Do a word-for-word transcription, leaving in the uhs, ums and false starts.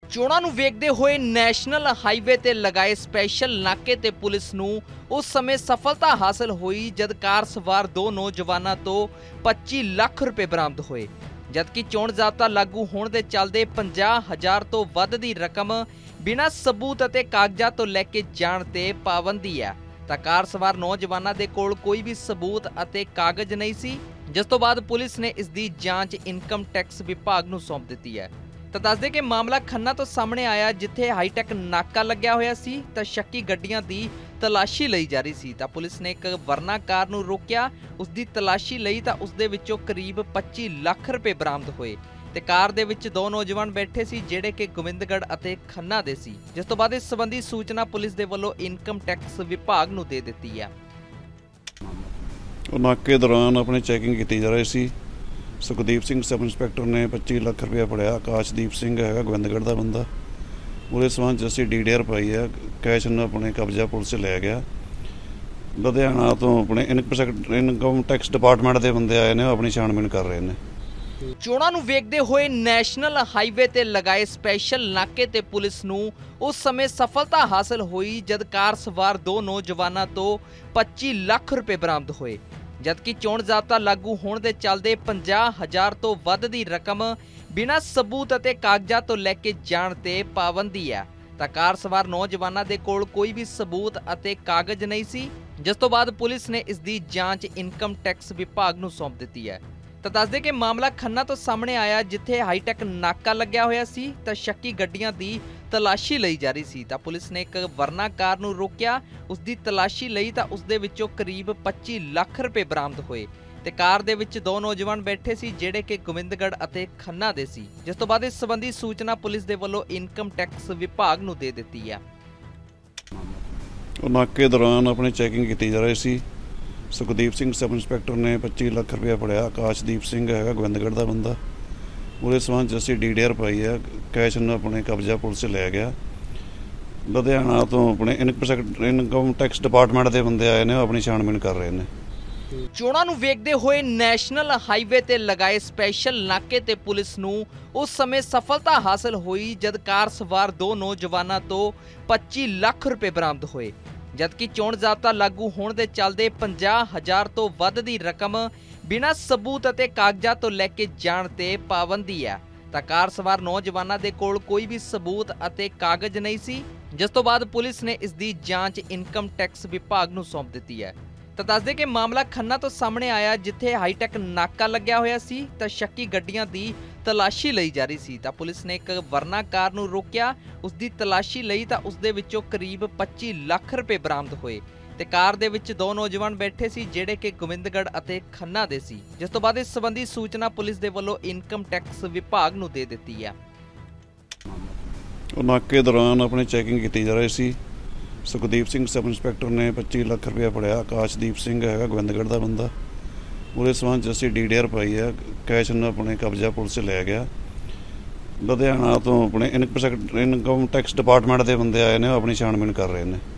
ਚੋਣਾਂ ਨੂੰ ਵੇਖਦੇ ਹੋਏ ਨੈਸ਼ਨਲ ਹਾਈਵੇ ਤੇ ਲਗਾਏ ਸਪੈਸ਼ਲ ਨਾਕੇ ਤੇ ਪੁਲਿਸ ਨੂੰ ਉਸ ਸਮੇਂ ਸਫਲਤਾ ਹਾਸਲ ਹੋਈ ਜਦ ਕਾਰ ਸਵਾਰ ਦੋ ਨੌਜਵਾਨਾਂ ਤੋਂ ਪੱਚੀ ਲੱਖ ਰੁਪਏ ਬਰਾਮਦ ਹੋਏ। ਜਦਕਿ ਚੋਣ ਜ਼ਾਬਤਾ ਲਾਗੂ ਹੋਣ ਦੇ ਚੱਲਦੇ ਪੰਜਾਹ ਹਜ਼ਾਰ ਤੋਂ ਵੱਧ ਦੀ ਰਕਮ ਬਿਨਾਂ ਸਬੂਤ ਅਤੇ ਕਾਗਜ਼ਾਂ ਤੋਂ ਲੈ ਕੇ ਜਾਣ ਤੇ ਪਾਬੰਦੀ ਹੈ। ਤਾਂ ਕਾਰ ਸਵਾਰ ਨੌਜਵਾਨਾਂ ਦੇ ਕੋਲ ਕੋਈ ਵੀ ਸਬੂਤ ਅਤੇ ਕਾਗਜ਼ ਨਹੀਂ ਸੀ, ਜਿਸ ਤੋਂ ਬਾਅਦ ਪੁਲਿਸ ਨੇ ਇਸ ਦੀ ਜਾਂਚ ਇਨਕਮ ਟੈਕਸ ਵਿਭਾਗ ਨੂੰ ਸੌਂਪ ਦਿੱਤੀ ਹੈ। ਤਾਂ ਦੱਸਦੇ ਕਿ ਮਾਮਲਾ ਖੰਨਾ ਤੋਂ ਸਾਹਮਣੇ ਆਇਆ, ਜਿੱਥੇ ਹਾਈਟੈਕ ਨਾਕਾ ਲੱਗਿਆ ਹੋਇਆ ਸੀ ਤਾਂ ਸ਼ੱਕੀ ਗੱਡੀਆਂ ਦੀ ਤਲਾਸ਼ੀ ਲਈ ਜਾ ਰਹੀ ਸੀ। ਤਾਂ ਪੁਲਿਸ ਨੇ ਇੱਕ ਵਰਨਾ ਕਾਰ ਨੂੰ ਰੋਕਿਆ, ਉਸ ਦੀ ਤਲਾਸ਼ੀ ਲਈ ਤਾਂ ਉਸ ਦੇ ਵਿੱਚੋਂ ਕਰੀਬ ਪੱਚੀ ਲੱਖ ਰੁਪਏ ਬਰਾਮਦ ਹੋਏ ਤੇ ਕਾਰ ਦੇ ਵਿੱਚ ਦੋ ਨੌਜਵਾਨ ਬੈਠੇ ਸੀ ਜਿਹੜੇ ਕਿ ਗੋਬਿੰਦਗੜ੍ਹ ਅਤੇ ਖੰਨਾ ਦੇ ਸੀ, ਜਿਸ ਤੋਂ ਬਾਅਦ ਇਸ ਸੰਬੰਧੀ ਸੂਚਨਾ ਪੁਲਿਸ ਦੇ ਵੱਲੋਂ ਇਨਕਮ ਟੈਕਸ ਵਿਭਾਗ ਨੂੰ ਦੇ ਦਿੱਤੀ ਹੈ। ਨਾਕੇ ਦੌਰਾਨ ਆਪਣੀ ਚੈਕਿੰਗ ਕੀਤੀ ਜਾ ਰਹੀ ਸੀ। ਸੁਖਦੀਪ ਸਿੰਘ ਸਬ ਇੰਸਪੈਕਟਰ ਨੇ ਪੱਚੀ ਲੱਖ ਰੁਪਇਆ ਫੜਿਆ। ਆਕਾਸ਼ਦੀਪ ਸਿੰਘ ਹੈਗਾ ਗੋਬਿੰਦਗੜ੍ਹ ਦਾ ਬੰਦਾ। ਉਹਦੇ ਸਬੰਧ 'ਚ ਅਸੀਂ ਡੀ ਡੀ ਆਰ ਪਾਈ ਆ। ਕੈਸ਼ ਨੂੰ ਆਪਣੇ ਕਬਜ਼ਾ ਪੁਲਿਸ ਲੈ ਗਿਆ। ਲੁਧਿਆਣਾ ਤੋਂ ਆਪਣੇ ਇਨਕਮ ਟੈਕਸ ਡਿਪਾਰਟਮੈਂਟ ਦੇ ਬੰਦੇ ਆਏ ਨੇ, ਉਹ ਆਪਣੀ ਛਾਣਬੀਣ ਕਰ ਰਹੇ ਨੇ। ਚੋਣਾਂ ਨੂੰ ਵੇਖਦੇ ਹੋਏ ਨੈਸ਼ਨਲ ਹਾਈਵੇ ਤੇ ਲਗਾਏ ਸਪੈਸ਼ਲ ਨਾਕੇ ਤੇ ਪੁਲਿਸ ਨੂੰ ਉਸ ਸਮੇਂ ਸਫਲਤਾ ਹਾਸਲ ਹੋਈ ਜਦ ਕਾਰ ਸਵਾਰ ਦੋ ਨੌਜਵਾਨਾਂ ਤੋਂ ਪੱਚੀ ਲੱਖ ਰੁਪਏ ਬਰਾਮਦ ਹੋਏ। ਜਦਕਿ ਚੋਣ ਜ਼ਾਬਤਾ ਲਾਗੂ ਹੋਣ ਦੇ ਚੱਲਦੇ ਪੰਜਾਹ ਹਜ਼ਾਰ ਤੋਂ ਵੱਧ ਦੀ ਰਕਮ ਬਿਨਾਂ ਸਬੂਤ ਅਤੇ ਕਾਗਜ਼ਾਂ ਤੋਂ ਲੈ ਕੇ ਜਾਣ ਤੇ ਪਾਬੰਦੀ ਹੈ। ਤਾਂ ਕਾਰ ਸਵਾਰ ਨੌਜਵਾਨਾਂ ਦੇ ਕੋਲ ਕੋਈ ਵੀ ਸਬੂਤ ਅਤੇ ਕਾਗਜ਼ ਨਹੀਂ ਸੀ, ਜਿਸ ਤੋਂ ਬਾਅਦ ਪੁਲਿਸ ਨੇ ਇਸ ਦੀ ਜਾਂਚ ਇਨਕਮ ਟੈਕਸ ਵਿਭਾਗ ਨੂੰ ਸੌਂਪ ਦਿੱਤੀ ਹੈ। ਤਾਂ ਦੱਸਦੇ ਕਿ ਮਾਮਲਾ ਖੰਨਾ ਤੋਂ ਸਾਹਮਣੇ ਆਇਆ, ਜਿੱਥੇ ਹਾਈਟੈਕ ਨਾਕਾ ਲੱਗਿਆ ਹੋਇਆ ਸੀ ਤਾਂ ਸ਼ੱਕੀ ਗੱਡੀਆਂ ਦੀ ਤਲਾਸ਼ੀ ਲਈ ਜਾ ਰਹੀ ਸੀ। ਤਾਂ ਪੁਲਿਸ ਨੇ ਇੱਕ ਵਰਨਾ ਕਾਰ ਨੂੰ ਰੋਕਿਆ, ਉਸ ਦੀ ਤਲਾਸ਼ੀ ਲਈ ਤਾਂ ਉਸ ਦੇ ਵਿੱਚੋਂ ਕਰੀਬ ਪੱਚੀ ਲੱਖ ਰੁਪਏ ਬਰਾਮਦ ਹੋਏ ਤੇ ਕਾਰ ਦੇ ਵਿੱਚ ਦੋ ਨੌਜਵਾਨ ਬੈਠੇ ਸੀ ਜਿਹੜੇ ਕਿ ਗੋਬਿੰਦਗੜ੍ਹ ਅਤੇ ਖੰਨਾ ਦੇ ਸੀ, ਜਿਸ ਤੋਂ ਬਾਅਦ ਇਸ ਸੰਬੰਧੀ ਸੂਚਨਾ ਪੁਲਿਸ ਦੇ ਵੱਲੋਂ ਇਨਕਮ ਟੈਕਸ ਵਿਭਾਗ ਨੂੰ ਦੇ ਦਿੱਤੀ ਹੈ। ਨਾਕੇ ਦੌਰਾਨ ਆਪਣੀ ਚੈਕਿੰਗ ਕੀਤੀ ਜਾ ਰਹੀ ਸੀ। ਸੁਖਦੀਪ ਸਿੰਘ ਸਬ ਇੰਸਪੈਕਟਰ ਨੇ ਪੱਚੀ ਲੱਖ ਰੁਪਇਆ ਫੜਿਆ। ਆਕਾਸ਼ਦੀਪ ਸਿੰਘ ਹੈਗਾ ਗੋਬਿੰਦਗੜ੍ਹ ਦਾ ਬੰਦਾ। ਉਹਦੇ ਸਬੰਧ 'ਚ ਅਸੀਂ ਡੀ ਡੀ ਆਰ ਪਾਈ ਆ। ਕੈਸ਼ ਨੂੰ ਆਪਣੇ ਕਬਜ਼ਾ ਪੁਲਿਸ ਲੈ ਗਿਆ। ਲੁਧਿਆਣਾ ਤੋਂ ਆਪਣੇ ਇਨਕਮ ਟੈਕਸ ਡਿਪਾਰਟਮੈਂਟ ਦੇ ਬੰਦੇ ਆਏ ਨੇ, ਉਹ ਆਪਣੀ ਛਾਣਬੀਣ ਕਰ ਰਹੇ ਨੇ। ਚੋਣਾਂ ਨੂੰ ਵੇਖਦੇ ਹੋਏ ਨੈਸ਼ਨਲ ਹਾਈਵੇ ਤੇ ਲਗਾਏ ਸਪੈਸ਼ਲ ਨਾਕੇ ਤੇ ਪੁਲਿਸ ਨੂੰ ਉਸ ਸਮੇਂ ਸਫਲਤਾ ਹਾਸਲ ਹੋਈ ਜਦ ਕਾਰ ਸਵਾਰ ਦੋ ਨੌਜਵਾਨਾਂ ਤੋਂ ਪੱਚੀ ਲੱਖ ਰੁਪਏ ਬਰਾਮਦ ਹੋਏ। ਜਦਕਿ ਚੋਣ ਜ਼ਾਬਤਾ ਲਾਗੂ ਹੋਣ ਦੇ ਚੱਲਦੇ ਪੰਜਾਹ ਹਜ਼ਾਰ ਤੋਂ ਵੱਧ ਦੀ ਰਕਮ ਬਿਨਾਂ ਸਬੂਤ ਅਤੇ ਕਾਗਜ਼ਾਂ ਤੋਂ ਲੈ ਕੇ ਜਾਣ ਤੇ ਪਾਬੰਦੀ ਹੈ। ਤਾਂ ਕਾਰ ਸਵਾਰ ਨੌਜਵਾਨਾਂ ਦੇ ਕੋਲ ਕੋਈ ਵੀ ਸਬੂਤ ਅਤੇ ਕਾਗਜ਼ ਨਹੀਂ ਸੀ, ਜਿਸ ਤੋਂ ਬਾਅਦ ਪੁਲਿਸ ਨੇ ਇਸ ਦੀ ਜਾਂਚ ਇਨਕਮ ਟੈਕਸ ਵਿਭਾਗ ਨੂੰ ਸੌਂਪ ਦਿੱਤੀ ਹੈ। ਤਾਂ ਦੱਸਦੇ ਕਿ ਮਾਮਲਾ ਖੰਨਾ ਤੋਂ ਸਾਹਮਣੇ ਆਇਆ, ਜਿੱਥੇ ਹਾਈਟੈਕ ਨਾਕਾ ਲੱਗਿਆ ਹੋਇਆ ਸੀ ਤਾਂ ਸ਼ੱਕੀ ਗੱਡੀਆਂ ਦੀ ਤਲਾਸ਼ੀ ਲਈ ਜਾ ਰਹੀ ਸੀ। ਤਾਂ ਪੁਲਿਸ ਨੇ ਇੱਕ ਵਰਨਾ ਕਾਰ ਨੂੰ ਰੋਕਿਆ, ਉਸ ਦੀ ਤਲਾਸ਼ੀ ਲਈ ਤਾਂ ਉਸ ਦੇ ਵਿੱਚੋਂ ਕਰੀਬ ਪੱਚੀ ਲੱਖ ਰੁਪਏ ਬਰਾਮਦ ਹੋਏ ਤੇ ਕਾਰ ਦੇ ਵਿੱਚ ਦੋ ਨੌਜਵਾਨ ਬੈਠੇ ਸੀ ਜਿਹੜੇ ਕਿ ਗੋਬਿੰਦਗੜ੍ਹ ਅਤੇ ਖੰਨਾ ਦੇ ਸੀ, ਜਿਸ ਤੋਂ ਬਾਅਦ ਇਸ ਸੰਬੰਧੀ ਸੂਚਨਾ ਪੁਲਿਸ ਦੇ ਵੱਲੋਂ ਇਨਕਮ ਟੈਕਸ ਵਿਭਾਗ ਨੂੰ ਦੇ ਦਿੱਤੀ ਹੈ। ਨਾਕੇ ਦੌਰਾਨ ਆਪਣੀ ਚੈਕਿੰਗ ਕੀਤੀ ਜਾ ਰਹੀ ਸੀ। ਸੁਖਦੀਪ ਸਿੰਘ ਸਬ ਇੰਸਪੈਕਟਰ ਨੇ ਪੱਚੀ ਲੱਖ ਰੁਪਇਆ ਫੜਿਆ। ਆਕਾਸ਼ਦੀਪ ਸਿੰਘ ਹੈਗਾ ਗੋਬਿੰਦਗੜ੍ਹ ਦਾ ਬੰਦਾ। ਉਹਦੇ ਸਬੰਧ 'ਚ ਅਸੀਂ ਡੀ ਡੀ ਆਰ ਪਾਈ ਆ। ਕੈਸ਼ ਨੂੰ ਆਪਣੇ ਕਬਜ਼ਾ ਪੁਲਿਸ ਲੈ ਗਿਆ। ਲੁਧਿਆਣਾ ਤੋਂ ਆਪਣੇ ਇਨਕਮ ਟੈਕਸ ਡਿਪਾਰਟਮੈਂਟ ਦੇ ਬੰਦੇ ਆਏ ਨੇ, ਉਹ ਆਪਣੀ ਛਾਣਬੀਣ ਕਰ ਰਹੇ ਨੇ।